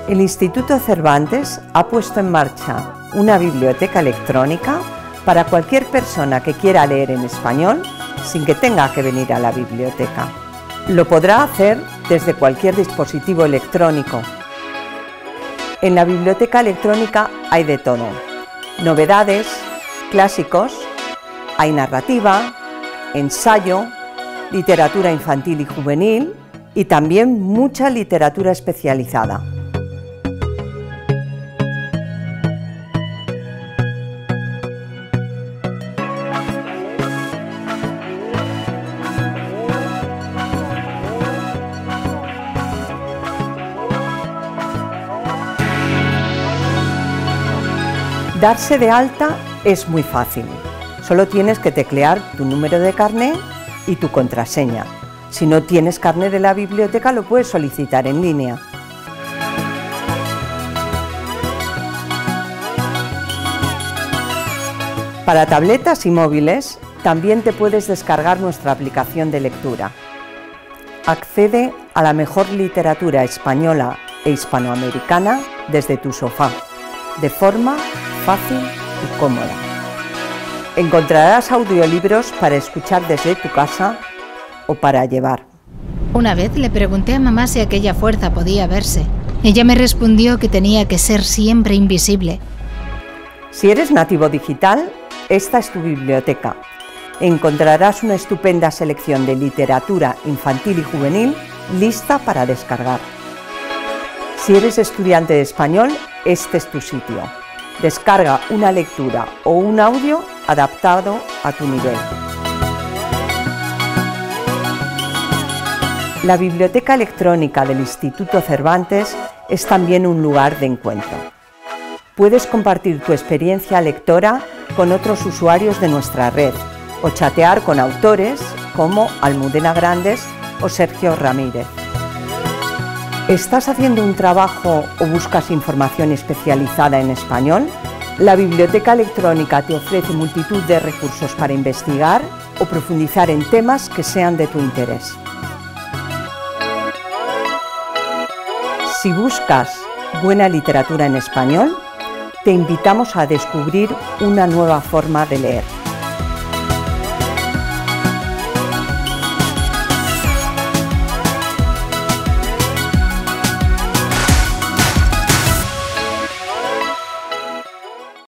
El Instituto Cervantes ha puesto en marcha una biblioteca electrónica para cualquier persona que quiera leer en español sin que tenga que venir a la biblioteca. Lo podrá hacer desde cualquier dispositivo electrónico. En la biblioteca electrónica hay de todo: novedades, clásicos, hay narrativa, ensayo, literatura infantil y juvenil y también mucha literatura especializada. Darse de alta es muy fácil. Solo tienes que teclear tu número de carné y tu contraseña. Si no tienes carné de la biblioteca, lo puedes solicitar en línea. Para tabletas y móviles, también te puedes descargar nuestra aplicación de lectura. Accede a la mejor literatura española e hispanoamericana desde tu sofá, de forma fácil y cómoda. Encontrarás audiolibros para escuchar desde tu casa o para llevar. Una vez le pregunté a mamá si aquella fuerza podía verse. Ella me respondió que tenía que ser siempre invisible. Si eres nativo digital, esta es tu biblioteca. Encontrarás una estupenda selección de literatura infantil y juvenil lista para descargar. Si eres estudiante de español, este es tu sitio. Descarga una lectura o un audio adaptado a tu nivel. La biblioteca electrónica del Instituto Cervantes es también un lugar de encuentro. Puedes compartir tu experiencia lectora con otros usuarios de nuestra red o chatear con autores como Almudena Grandes o Sergio Ramírez. ¿Estás haciendo un trabajo o buscas información especializada en español? La biblioteca electrónica te ofrece multitud de recursos para investigar o profundizar en temas que sean de tu interés. Si buscas buena literatura en español, te invitamos a descubrir una nueva forma de leer.